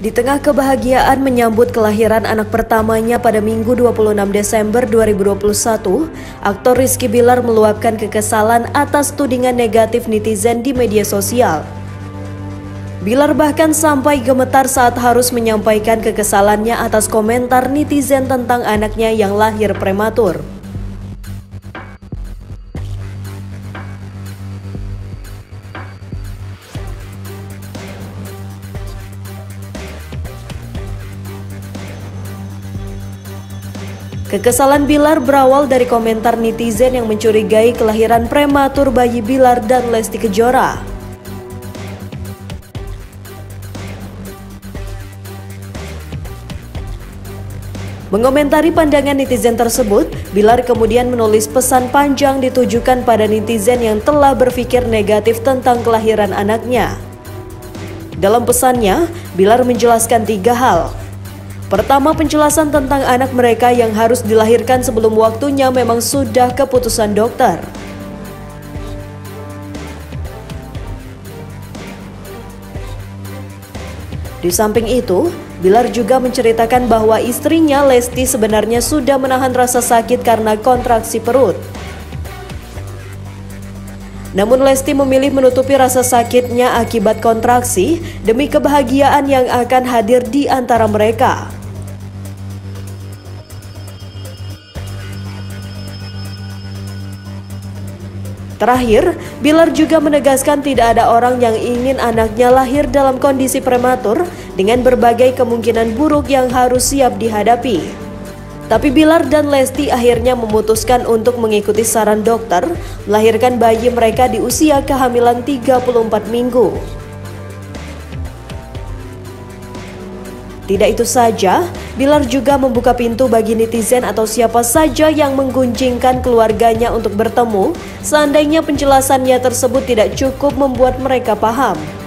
Di tengah kebahagiaan menyambut kelahiran anak pertamanya pada Minggu 26 Desember 2021, aktor Rizky Bilar meluapkan kekesalan atas tudingan negatif netizen di media sosial. Bilar bahkan sampai gemetar saat harus menyampaikan kekesalannya atas komentar netizen tentang anaknya yang lahir prematur. Kekesalan Bilar berawal dari komentar netizen yang mencurigai kelahiran prematur bayi Bilar dan Lesti Kejora. Mengomentari pandangan netizen tersebut, Bilar kemudian menulis pesan panjang ditujukan pada netizen yang telah berpikir negatif tentang kelahiran anaknya. Dalam pesannya, Bilar menjelaskan 3 hal. Pertama, penjelasan tentang anak mereka yang harus dilahirkan sebelum waktunya memang sudah keputusan dokter. Di samping itu, Bilar juga menceritakan bahwa istrinya Lesti sebenarnya sudah menahan rasa sakit karena kontraksi perut. Namun Lesti memilih menutupi rasa sakitnya akibat kontraksi demi kebahagiaan yang akan hadir di antara mereka. Terakhir, Bilar juga menegaskan tidak ada orang yang ingin anaknya lahir dalam kondisi prematur dengan berbagai kemungkinan buruk yang harus siap dihadapi. Tapi Bilar dan Lesti akhirnya memutuskan untuk mengikuti saran dokter melahirkan bayi mereka di usia kehamilan 34 minggu. Tidak itu saja, Bilar juga membuka pintu bagi netizen atau siapa saja yang menggunjingkan keluarganya untuk bertemu seandainya penjelasannya tersebut tidak cukup membuat mereka paham.